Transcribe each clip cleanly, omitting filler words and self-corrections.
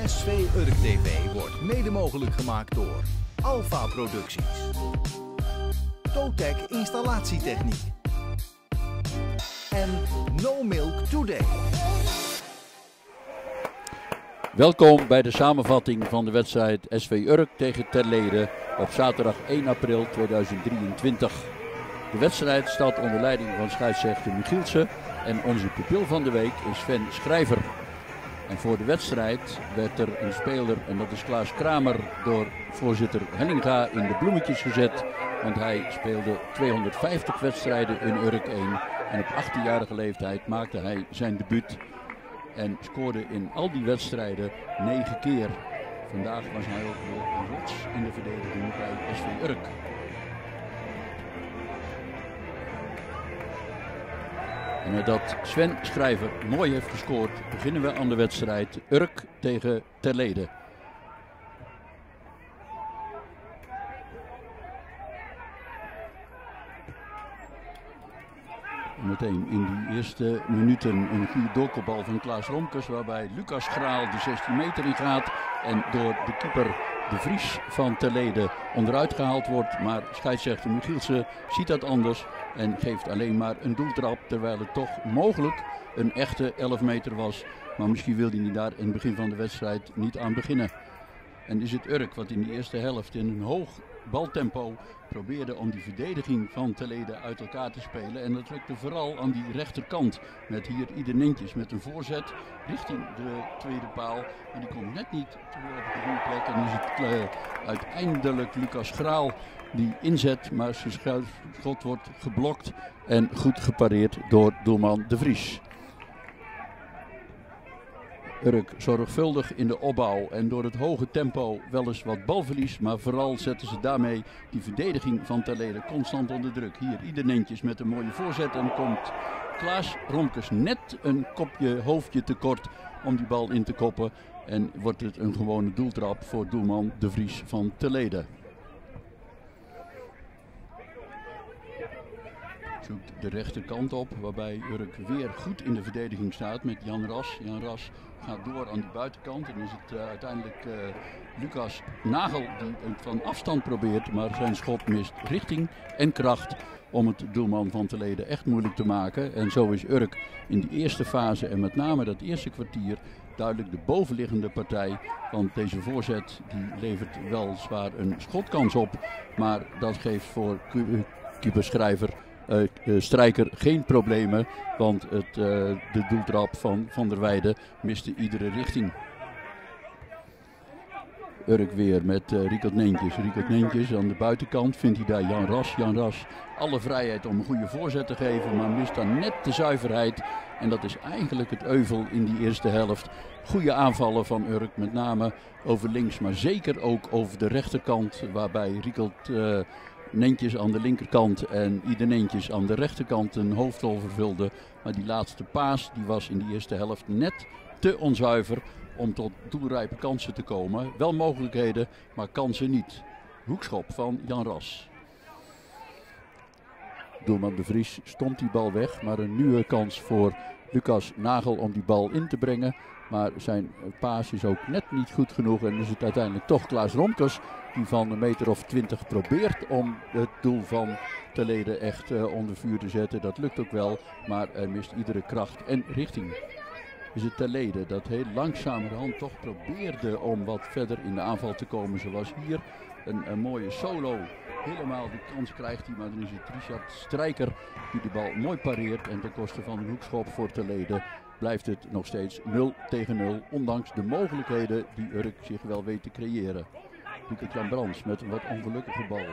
SV Urk TV wordt mede mogelijk gemaakt door Alpha Producties, Totec Installatietechniek en No Milk Today. Welkom bij de samenvatting van de wedstrijd SV Urk tegen Terlede op zaterdag 1 april 2023. De wedstrijd staat onder leiding van scheidsrechter Michielsen en onze pupil van de week is Sven Schrijver. En voor de wedstrijd werd er een speler, en dat is Klaas Kramer, door voorzitter Hellinga in de bloemetjes gezet. Want hij speelde 250 wedstrijden in Urk 1 en op 18-jarige leeftijd maakte hij zijn debuut. En scoorde in al die wedstrijden 9 keer. Vandaag was hij ook weer een rots in de verdediging bij SV Urk. En nadat Sven Schrijver mooi heeft gescoord, beginnen we aan de wedstrijd Urk tegen Terlede. Meteen in die eerste minuten een goede doorkopbal van Klaas Romkes, waarbij Lucas Graal de 16 meter in gaat en door de keeper De Vries van Terlede onderuit gehaald wordt. Maar scheidsrechter Michielsen ziet dat anders en geeft alleen maar een doeltrap, terwijl het toch mogelijk een echte 11 meter was. Maar misschien wilde hij daar in het begin van de wedstrijd niet aan beginnen. En is het Urk wat in de eerste helft in een hoog baltempo probeerde om die verdediging van Terlede uit elkaar te spelen. En dat lukte vooral aan die rechterkant. Met hier Ieder Nentjes met een voorzet richting de tweede paal. Maar die komt net niet terug op de goede plek. En is het uiteindelijk Lucas Graal die inzet. Maar zijn schot wordt geblokt en goed gepareerd door doelman De Vries. Urk zorgvuldig in de opbouw en door het hoge tempo wel eens wat balverlies, maar vooral zetten ze daarmee die verdediging van Terlede constant onder druk. Hier Ieder Nentjes met een mooie voorzet en komt Klaas Romkes net een hoofdje tekort om die bal in te koppen en wordt het een gewone doeltrap voor doelman De Vries van Terlede. Zoekt de rechterkant op, waarbij Urk weer goed in de verdediging staat met Jan Ras. Jan Ras gaat door aan die buitenkant en is het uiteindelijk Lucas Nagel die het van afstand probeert, maar zijn schot mist richting en kracht om het doelman van Terlede echt moeilijk te maken. En zo is Urk in die eerste fase en met name dat eerste kwartier duidelijk de bovenliggende partij. Want deze voorzet die levert weliswaar een schotkans op, maar dat geeft voor keeper Strijker geen problemen, want de doeltrap van Van der Weijden miste iedere richting. Urk weer met Rikert Nentjes. Rikert Nentjes aan de buitenkant vindt hij daar Jan Ras. Jan Ras alle vrijheid om een goede voorzet te geven, maar mist dan net de zuiverheid. En dat is eigenlijk het euvel in die eerste helft. Goede aanvallen van Urk, met name over links, maar zeker ook over de rechterkant, waarbij Rikert Nentjes aan de linkerkant en Ieder Nentjes aan de rechterkant een hoofdrol vervulde. Maar die laatste paas die was in de eerste helft net te onzuiver om tot doelrijpe kansen te komen. Wel mogelijkheden, maar kansen niet. Hoekschop van Jan Ras. Doelman De Vries stond die bal weg, maar een nieuwe kans voor Lucas Nagel om die bal in te brengen. Maar zijn paas is ook net niet goed genoeg en is het uiteindelijk toch Klaas Romkes die van een meter of 20 probeert om het doel van Terlede echt onder vuur te zetten. Dat lukt ook wel, maar hij mist iedere kracht en richting. Is het Terlede dat heel langzamerhand toch probeerde om wat verder in de aanval te komen. Zoals hier een mooie solo. Helemaal die kans krijgt hij, maar dan is het Richard Strijker die de bal mooi pareert. En ten koste van een hoekschop voor Terlede blijft het nog steeds 0-0. Ondanks de mogelijkheden die Urk zich wel weet te creëren. Jan Brands met een wat ongelukkige bal.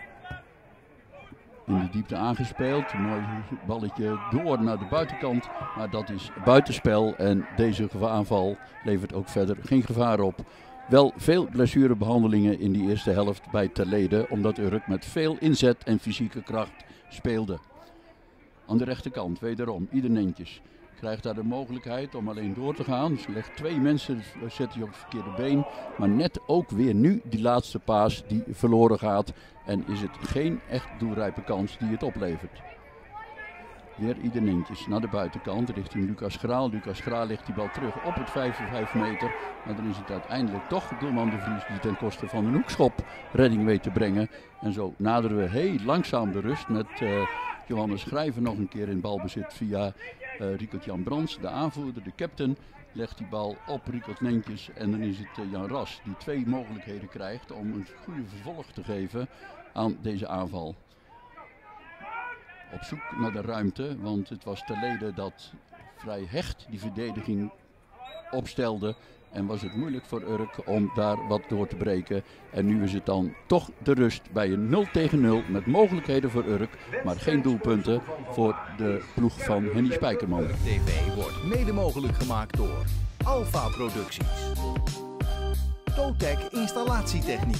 In de diepte aangespeeld. Een mooi balletje door naar de buitenkant. Maar dat is buitenspel en deze aanval levert ook verder geen gevaar op. Wel veel blessurebehandelingen in die eerste helft bij Terlede, omdat Urk met veel inzet en fysieke kracht speelde. Aan de rechterkant wederom Ieder Nentjes. Krijgt daar de mogelijkheid om alleen door te gaan. Ze legt 2 mensen, zet hij op het verkeerde been. Maar net ook weer nu die laatste paas die verloren gaat. En is het geen echt doelrijpe kans die het oplevert. Weer Idenentjes naar de buitenkant richting Lucas Graal. Lucas Graal legt die bal terug op het 5 meter. Maar dan is het uiteindelijk toch doelman De Vries die ten koste van een hoekschop redding weet te brengen. En zo naderen we heel langzaam de rust met Johannes Schrijver nog een keer in balbezit via Riekert-Jan Brands, de aanvoerder, de captain. Legt die bal op Riekert Nentjes en dan is het Jan Ras die 2 mogelijkheden krijgt om een goede vervolg te geven aan deze aanval. Op zoek naar de ruimte, want het was Terlede dat vrij hecht die verdediging opstelde. En was het moeilijk voor Urk om daar wat door te breken. En nu is het dan toch de rust bij een 0-0 met mogelijkheden voor Urk. Maar geen doelpunten voor de ploeg van Henny Spijkerman. TV wordt mede mogelijk gemaakt door Alpha Producties, Totec Installatietechniek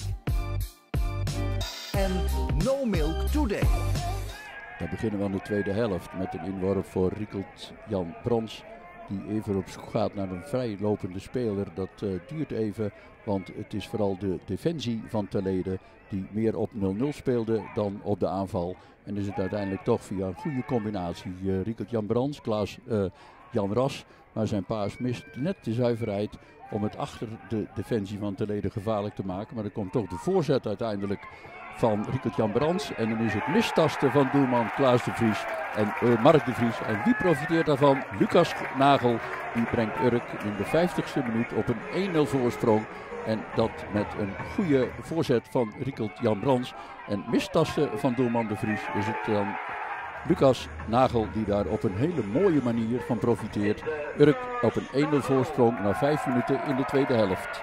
en No Milk Today. Dan beginnen we aan de tweede helft met een inworp voor Riekert-Jan Brands. Die even op zoek gaat naar een vrijlopende speler. Dat duurt even, want het is vooral de defensie van Terlede die meer op 0-0 speelde dan op de aanval. En is het uiteindelijk toch via een goede combinatie. Riekert-Jan Brands, Jan Ras, maar zijn paas mist net de zuiverheid om het achter de defensie van Terlede gevaarlijk te maken. Maar er komt toch de voorzet uiteindelijk van Riekert-Jan Brands. En dan is het mistasten van doelman Klaas de Vries en Mark de Vries. En wie profiteert daarvan? Lucas Nagel. Die brengt Urk in de 50ste minuut op een 1-0 voorsprong. En dat met een goede voorzet van Riekert-Jan Brands. En mistasten van doelman de Vries is het dan Lucas Nagel die daar op een hele mooie manier van profiteert. Urk op een 1-0 voorsprong na 5 minuten in de tweede helft.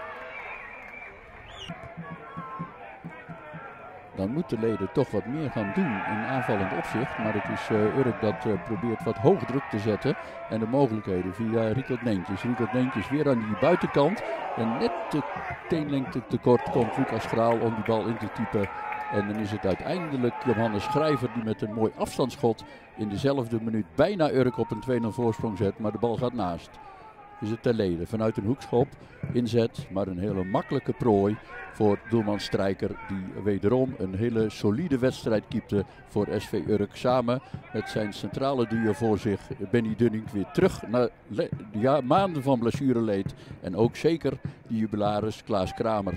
Dan moeten de leden toch wat meer gaan doen in aanvallend opzicht. Maar het is Urk dat probeert wat hoog druk te zetten. En de mogelijkheden via Riekert Nentjes. Riekert Nentjes weer aan die buitenkant. En net de teenlengte tekort komt Lucas Graal om die bal in te typen. En dan is het uiteindelijk Johannes Schrijver die met een mooi afstandsschot in dezelfde minuut bijna Urk op een 2-0 voorsprong zet. Maar de bal gaat naast. Is het Terlede vanuit een hoekschop inzet, maar een hele makkelijke prooi voor doelman Strijker die wederom een hele solide wedstrijd keepte voor SV Urk. Samen met zijn centrale duo voor zich, Benny Dunning, weer terug naar maanden van blessureleed en ook zeker de jubilaris Klaas Kramer.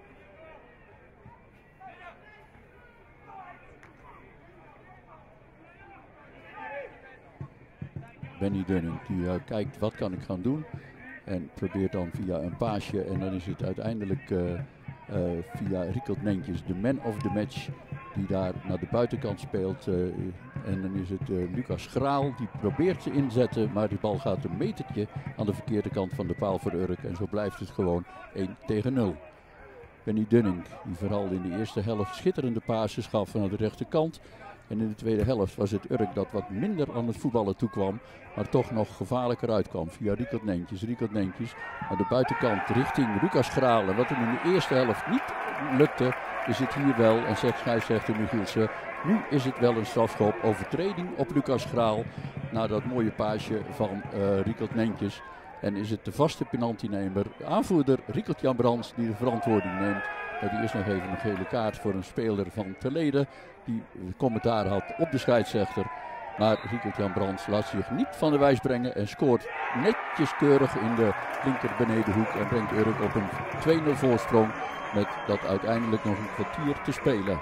Benny Dunning die kijkt wat kan ik gaan doen en probeert dan via een paasje en dan is het uiteindelijk via Riekert Nentjes de man of the match die daar naar de buitenkant speelt en dan is het Lucas Graal die probeert te inzetten, maar die bal gaat een metertje aan de verkeerde kant van de paal voor Urk en zo blijft het gewoon 1-0. Benny Dunning die vooral in de eerste helft schitterende passes gaf van de rechterkant. En in de tweede helft was het Urk dat wat minder aan het voetballen toekwam, maar toch nog gevaarlijker uitkwam via Riekert Nentjes. Riekert Nentjes aan de buitenkant richting Lucas Graal. En wat hem in de eerste helft niet lukte, is het hier wel, en zegt scheidsrechter Michielsen, nu is het wel een strafschop, overtreding op Lucas Graal na dat mooie paasje van Riekert Nentjes. En is het de vaste penaltynemer, aanvoerder Riekert-Jan Brands, die de verantwoording neemt. Die is nog even een gele kaart voor een speler van Terlede die commentaar had op de scheidsrechter. Maar Riekert-Jan Brands laat zich niet van de wijs brengen en scoort netjes keurig in de linker benedenhoek en brengt Urk op een 2-0 voorsprong met dat uiteindelijk nog een kwartier te spelen.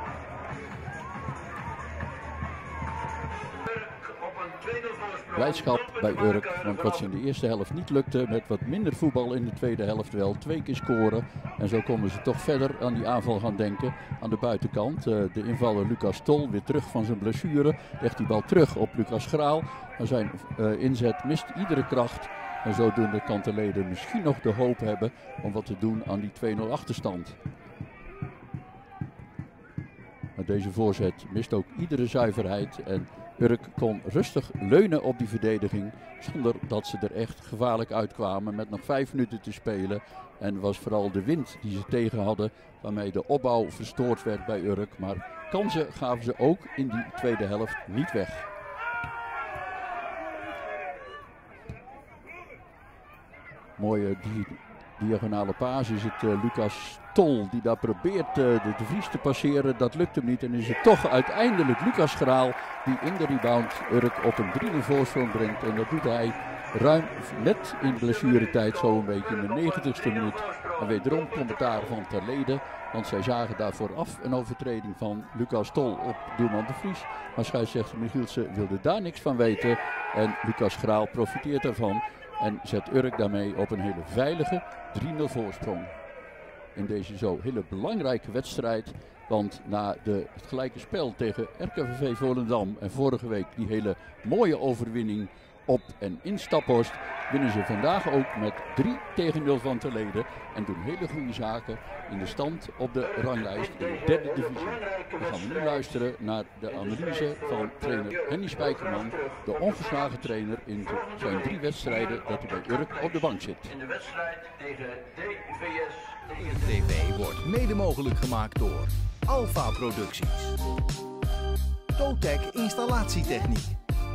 Blijdschap bij Urk, want wat ze in de eerste helft niet lukte, met wat minder voetbal in de tweede helft wel 2 keer scoren. En zo konden ze toch verder aan die aanval gaan denken. Aan de buitenkant, de invaller Lucas Tol weer terug van zijn blessure, legt die bal terug op Lucas Graal. Maar zijn inzet mist iedere kracht. En zodoende kan Terlede misschien nog de hoop hebben om wat te doen aan die 2-0 achterstand. Maar deze voorzet mist ook iedere zuiverheid en Urk kon rustig leunen op die verdediging zonder dat ze er echt gevaarlijk uitkwamen met nog 5 minuten te spelen. En was vooral de wind die ze tegen hadden waarmee de opbouw verstoord werd bij Urk. Maar kansen gaven ze ook in die tweede helft niet weg. Mooie diagonale paas is het Lucas Tol die daar probeert de Vries te passeren. Dat lukt hem niet en is het toch uiteindelijk Lucas Schraal die in de rebound Urk op een 3-0 voorsprong brengt. En dat doet hij ruim net in blessuretijd, zo een beetje in de 90ste minuut. En wederom commentaar van Terlede, want zij zagen daar vooraf een overtreding van Lucas Tol op doelman de Vries. Maar scheidsrechter Michielsen wilde daar niks van weten en Lucas Schraal profiteert daarvan en zet Urk daarmee op een hele veilige 3-0 voorsprong. In deze zo hele belangrijke wedstrijd, want na het gelijke spel tegen RKVV Volendam en vorige week die hele mooie overwinning op en in Staphorst, winnen ze vandaag ook met 3-0 van Terlede en doen hele goede zaken in de stand op de ranglijst in de derde divisie. Dan gaan we nu luisteren naar de analyse van trainer Henny Spijkerman, de ongeslagen trainer in zijn 3 wedstrijden dat hij bij Urk op de bank zit. In de wedstrijd tegen DVS. TV wordt mede mogelijk gemaakt door Alpha Producties, Totec Installatietechniek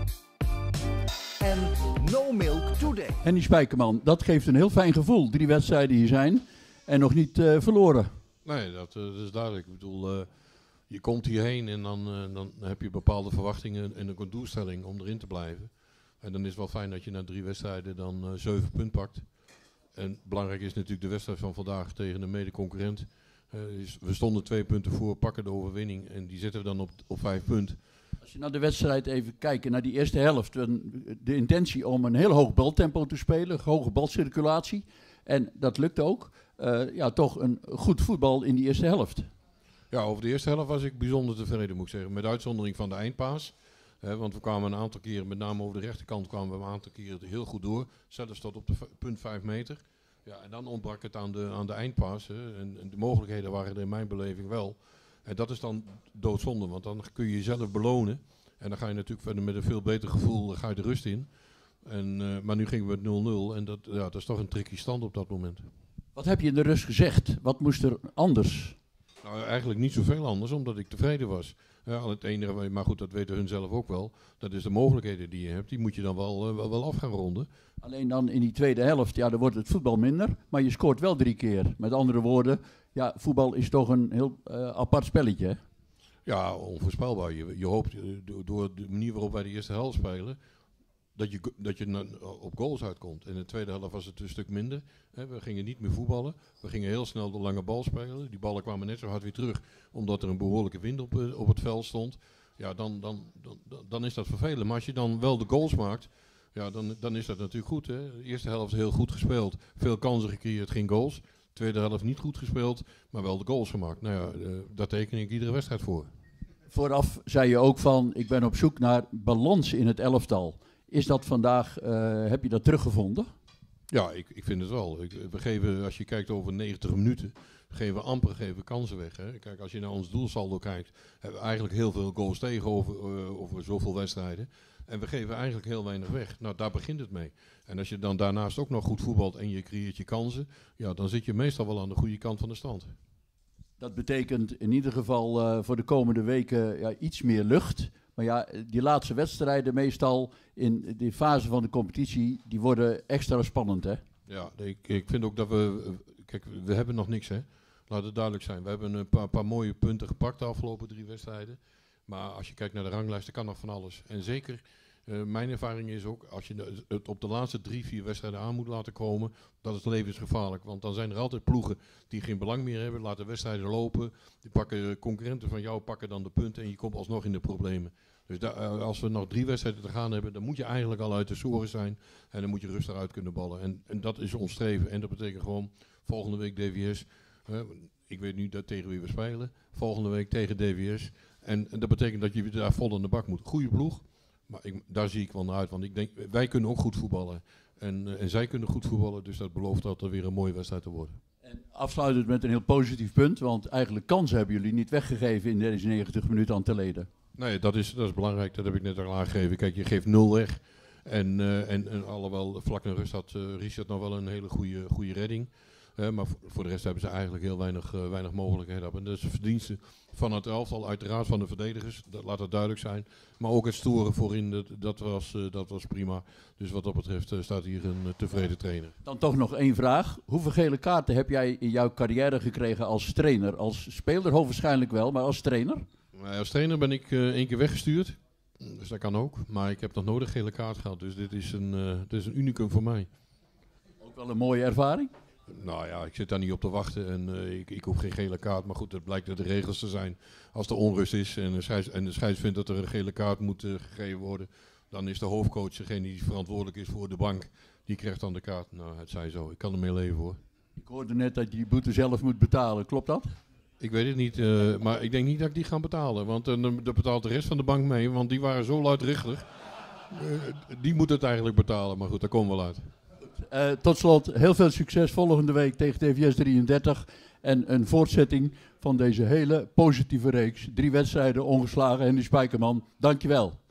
en No Milk Today. Henny Spijkerman, dat geeft een heel fijn gevoel. 3 wedstrijden hier zijn en nog niet verloren. Nee, dat is duidelijk. Ik bedoel, je komt hierheen en dan heb je bepaalde verwachtingen en ook een doelstelling om erin te blijven. En dan is het wel fijn dat je na 3 wedstrijden dan 7 punten pakt. En belangrijk is natuurlijk de wedstrijd van vandaag tegen een mede-concurrent. We stonden 2 punten voor, pakken de overwinning en die zetten we dan op 5 punten. Als je naar de wedstrijd even kijkt, naar die eerste helft, de intentie om een heel hoog baltempo te spelen, hoge balcirculatie. En dat lukt ook. Toch een goed voetbal in die eerste helft. Ja, over de eerste helft was ik bijzonder tevreden, moet ik zeggen. Met uitzondering van de eindpaas. Want we kwamen een aantal keren, met name over de rechterkant, kwamen we een aantal keren heel goed door. Zelfs tot op de punt 5 meter. Ja, en dan ontbrak het aan de eindpaas. En de mogelijkheden waren er in mijn beleving wel. En dat is dan doodzonde, want dan kun je jezelf belonen. En dan ga je natuurlijk verder met een veel beter gevoel ga je de rust in. Maar nu gingen we met 0-0 en dat is toch een tricky stand op dat moment. Wat heb je in de rust gezegd? Wat moest er anders? Nou, eigenlijk niet zoveel anders, omdat ik tevreden was. Al het enige, maar goed, dat weten hun zelf ook wel. Dat is de mogelijkheden die je hebt, die moet je dan wel af gaan ronden. Alleen dan in die tweede helft, ja, dan wordt het voetbal minder, maar je scoort wel 3 keer. Met andere woorden, ja, voetbal is toch een heel apart spelletje, hè? Ja, onvoorspelbaar. Je hoopt door de manier waarop wij de eerste helft spelen, dat je op goals uitkomt. In de tweede helft was het een stuk minder. We gingen niet meer voetballen. We gingen heel snel de lange bal spelen. Die ballen kwamen net zo hard weer terug, omdat er een behoorlijke wind op het veld stond. Ja, dan is dat vervelend. Maar als je dan wel de goals maakt, ja, dan is dat natuurlijk goed. Hè? De eerste helft heel goed gespeeld. Veel kansen gecreëerd, geen goals. De tweede helft niet goed gespeeld, maar wel de goals gemaakt. Nou ja, daar teken ik iedere wedstrijd voor. Vooraf zei je ook van, ik ben op zoek naar balans in het elftal. Is dat vandaag, heb je dat teruggevonden? Ja, ik vind het wel. We geven, als je kijkt over 90 minuten, geven we amper kansen weg. Hè. Kijk, als je naar ons doelsaldo kijkt, hebben we eigenlijk heel veel goals tegen over zoveel wedstrijden. En we geven eigenlijk heel weinig weg. Nou, daar begint het mee. En als je dan daarnaast ook nog goed voetbalt en je creëert je kansen, ja, dan zit je meestal wel aan de goede kant van de stand. Dat betekent in ieder geval voor de komende weken iets meer lucht. Maar ja, die laatste wedstrijden meestal in die fase van de competitie, die worden extra spannend, hè? Ja, ik vind ook dat we hebben nog niks, hè. Laat het duidelijk zijn. We hebben een paar mooie punten gepakt de afgelopen 3 wedstrijden. Maar als je kijkt naar de ranglijst, dan kan nog van alles. En zeker, mijn ervaring is ook, als je het op de laatste 3-4 wedstrijden aan moet laten komen, dat is levensgevaarlijk. Want dan zijn er altijd ploegen die geen belang meer hebben, laten wedstrijden lopen. Die pakken concurrenten van jou, pakken dan de punten en je komt alsnog in de problemen. Dus als we nog 3 wedstrijden te gaan hebben, dan moet je eigenlijk al uit de zorgen zijn. En dan moet je rustig uit kunnen ballen. En dat is ons streven. En dat betekent gewoon, volgende week DVS. Ik weet nu tegen wie we spelen. Volgende week tegen DVS. En dat betekent dat je daar vol in de bak moet. Goeie ploeg. Maar daar zie ik wel naar uit. Want ik denk, wij kunnen ook goed voetballen. En zij kunnen goed voetballen. Dus dat belooft dat er weer een mooie wedstrijd te worden. En afsluitend met een heel positief punt. Want eigenlijk kansen hebben jullie niet weggegeven in deze 90 minuten aan Terlede. Nee, dat is belangrijk. Dat heb ik net al aangegeven. Kijk, je geeft 0 weg. En alhoewel vlak in rust had Richard nog wel een hele goede redding. Maar voor de rest hebben ze eigenlijk heel weinig mogelijkheden. En dat is de verdienste van het elftal, uiteraard van de verdedigers. Laat het duidelijk zijn. Maar ook het storen voorin, dat was prima. Dus wat dat betreft staat hier een tevreden trainer. Dan toch nog één vraag. Hoeveel gele kaarten heb jij in jouw carrière gekregen als trainer? Als speler hoogwaarschijnlijk wel, maar als trainer? Als trainer ben ik 1 keer weggestuurd. Dus dat kan ook. Maar ik heb nog nooit een gele kaart gehad. Dus dit is een unicum voor mij. Ook wel een mooie ervaring? Nou ja, ik zit daar niet op te wachten en ik hoef geen gele kaart. Maar goed, het blijkt de regels te zijn. Als er onrust is en de scheids vindt dat er een gele kaart moet gegeven worden, dan is de hoofdcoach degene die verantwoordelijk is voor de bank. Die krijgt dan de kaart. Nou, het zij zo. Ik kan ermee leven hoor. Ik hoorde net dat je die boete zelf moet betalen. Klopt dat? Ik weet het niet, maar ik denk niet dat ik die ga betalen. Want dan betaalt de rest van de bank mee, want die waren zo luidruchtig. Die moet het eigenlijk betalen, maar goed, daar komen we wel uit. Tot slot, heel veel succes volgende week tegen TVS 33 en een voortzetting van deze hele positieve reeks. 3 wedstrijden ongeslagen. Henny Spijkerman, dankjewel.